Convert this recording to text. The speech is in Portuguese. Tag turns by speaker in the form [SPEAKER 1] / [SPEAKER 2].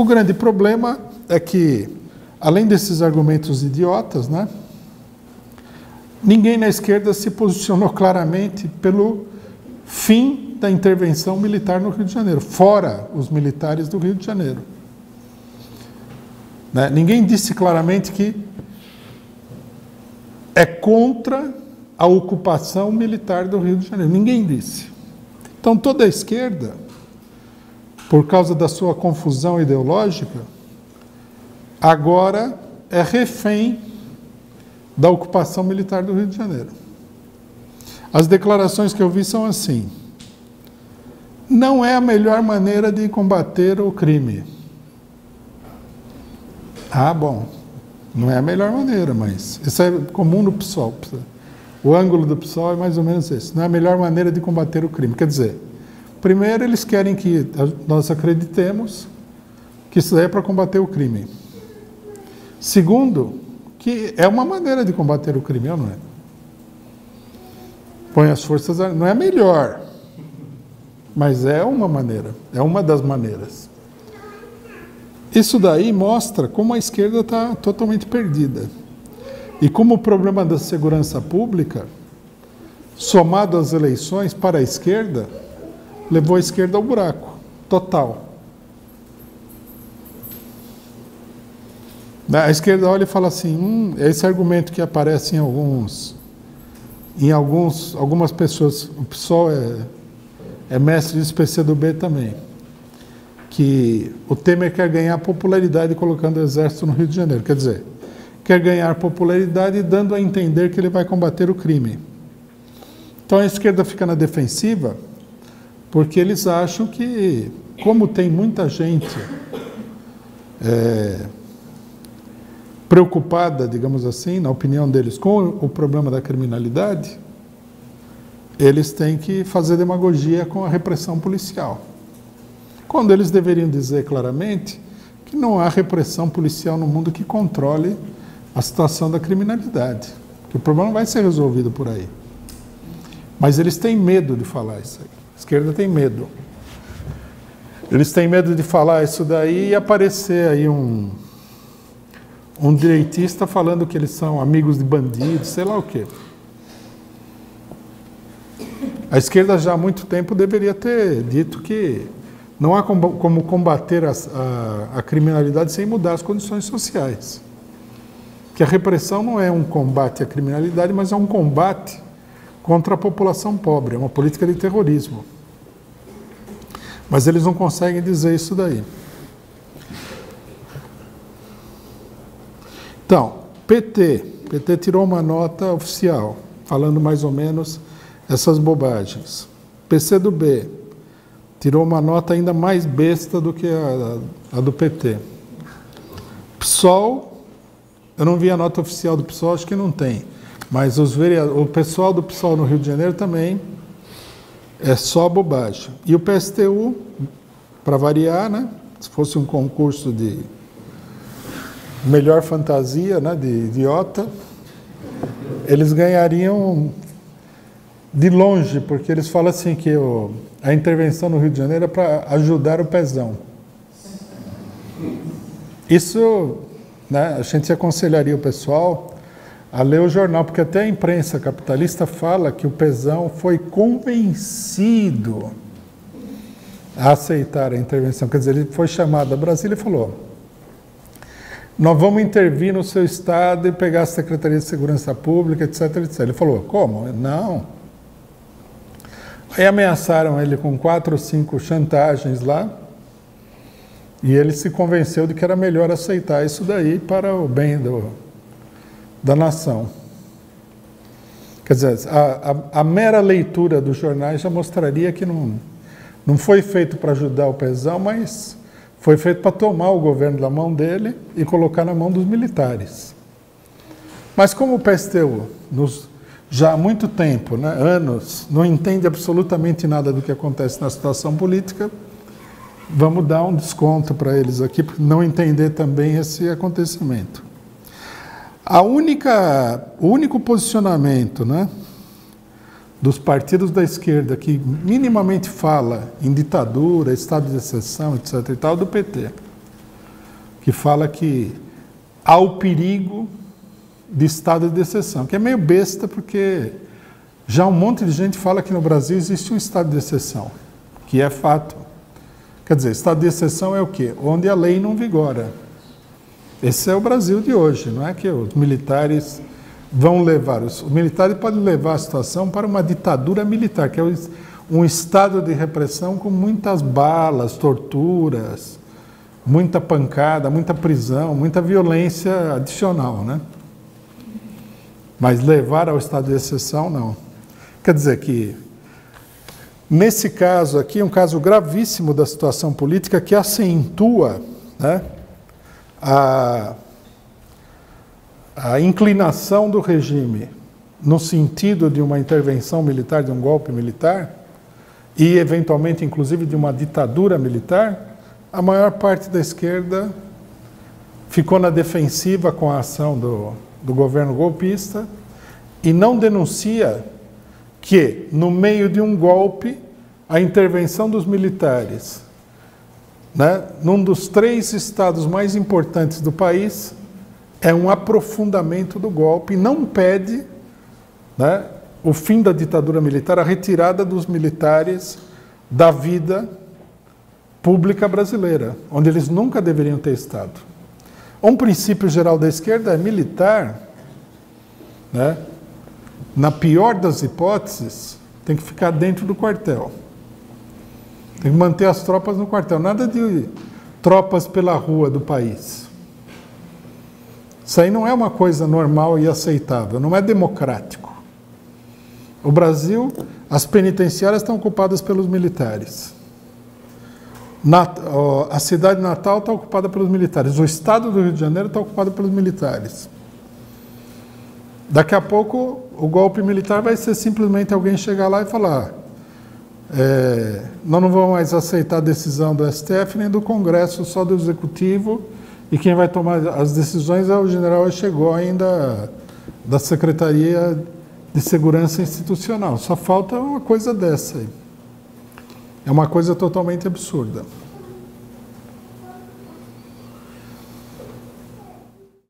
[SPEAKER 1] O grande problema é que, além desses argumentos idiotas, né, ninguém na esquerda se posicionou claramente pelo fim da intervenção militar no Rio de Janeiro, fora os militares do Rio de Janeiro. Né? Ninguém disse claramente que é contra a ocupação militar do Rio de Janeiro. Ninguém disse. Então, toda a esquerda, por causa da sua confusão ideológica, agora é refém da ocupação militar do Rio de Janeiro. As declarações que eu vi são assim: não é a melhor maneira de combater o crime. Ah, bom, não é a melhor maneira, mas isso é comum no PSOL. O ângulo do PSOL é mais ou menos esse. Não é a melhor maneira de combater o crime. Quer dizer, primeiro eles querem que nós acreditemos que isso é para combater o crime. Segundo, que é uma maneira de combater o crime, ou não é? Põe as forças... Não é melhor, mas é uma maneira, é uma das maneiras. Isso daí mostra como a esquerda está totalmente perdida. E como o problema da segurança pública, somado às eleições para a esquerda, levou a esquerda ao buraco total. A esquerda olha e fala assim, esse argumento que aparece em algumas pessoas, o PSOL é mestre disso, PCdoB também, que o Temer quer ganhar popularidade colocando o exército no Rio de Janeiro. Quer dizer, quer ganhar popularidade dando a entender que ele vai combater o crime. Então a esquerda fica na defensiva porque eles acham que, como tem muita gente preocupada, digamos assim, na opinião deles, com o problema da criminalidade, eles têm que fazer demagogia com a repressão policial. Quando eles deveriam dizer claramente que não há repressão policial no mundo que controle a situação da criminalidade, que o problema vai ser resolvido por aí. Mas eles têm medo de falar isso aí. A esquerda tem medo. Eles têm medo de falar isso daí e aparecer aí um direitista falando que eles são amigos de bandidos, sei lá o quê. A esquerda já há muito tempo deveria ter dito que não há como combater a criminalidade sem mudar as condições sociais. Que a repressão não é um combate à criminalidade, mas é um combate contra a população pobre, é uma política de terrorismo. Mas eles não conseguem dizer isso daí. Então, PT tirou uma nota oficial, falando mais ou menos essas bobagens. PCdoB tirou uma nota ainda mais besta do que a do PT. PSOL, eu não vi a nota oficial do PSOL, acho que não tem, mas o pessoal do PSOL no Rio de Janeiro também é só bobagem. E o PSTU, para variar, né, se fosse um concurso de melhor fantasia, né, de idiota, eles ganhariam de longe, porque eles falam assim que a intervenção no Rio de Janeiro é para ajudar o pezão. Isso, né, a gente aconselharia o pessoal a ler o jornal, porque até a imprensa capitalista fala que o pezão foi convencido a aceitar a intervenção. Quer dizer, ele foi chamado a Brasília e falou: nós vamos intervir no seu estado e pegar a Secretaria de Segurança Pública, etc, etc. Ele falou: como? Não. Aí ameaçaram ele com 4 ou 5 chantagens lá, e ele se convenceu de que era melhor aceitar isso daí para o bem da nação. Quer dizer, a mera leitura dos jornais já mostraria que não foi feito para ajudar o pezão, mas foi feito para tomar o governo da mão dele e colocar na mão dos militares. Mas como o PSTU, já há muito tempo, né, anos, não entende absolutamente nada do que acontece na situação política, vamos dar um desconto para eles aqui, por não entender também esse acontecimento. O único posicionamento, né, dos partidos da esquerda que minimamente fala em ditadura, estado de exceção, etc. e tal, do PT. que fala que há o perigo de estado de exceção, que é meio besta, porque já um monte de gente fala que no Brasil existe um estado de exceção, que é fato. Quer dizer, estado de exceção é o quê? Onde a lei não vigora. Esse é o Brasil de hoje, não é que os militares vão levar, os militares podem levar a situação para uma ditadura militar, que é um estado de repressão com muitas balas, torturas, muita pancada, muita prisão, muita violência adicional, né? Mas levar ao estado de exceção, não. Quer dizer que, nesse caso aqui, é um caso gravíssimo da situação política que acentua, né, a inclinação do regime no sentido de uma intervenção militar, de um golpe militar, e eventualmente, inclusive, de uma ditadura militar. A maior parte da esquerda ficou na defensiva com a ação do governo golpista e não denuncia que, no meio de um golpe, a intervenção dos militares, né, num dos 3 estados mais importantes do país, é um aprofundamento do golpe e não pede, né, o fim da ditadura militar, a retirada dos militares da vida pública brasileira, onde eles nunca deveriam ter estado. Um princípio geral da esquerda é militar, né, na pior das hipóteses, tem que ficar dentro do quartel. Tem que manter as tropas no quartel. Nada de tropas pela rua do país. Isso aí não é uma coisa normal e aceitável, não é democrático. O Brasil, as penitenciárias estão ocupadas pelos militares. A cidade natal está ocupada pelos militares. O estado do Rio de Janeiro está ocupado pelos militares. Daqui a pouco, o golpe militar vai ser simplesmente alguém chegar lá e falar: nós não vamos mais aceitar a decisão do STF nem do Congresso, só do Executivo, e quem vai tomar as decisões é o general Echegóin da Secretaria de Segurança Institucional. Só falta uma coisa dessa aí. É uma coisa totalmente absurda.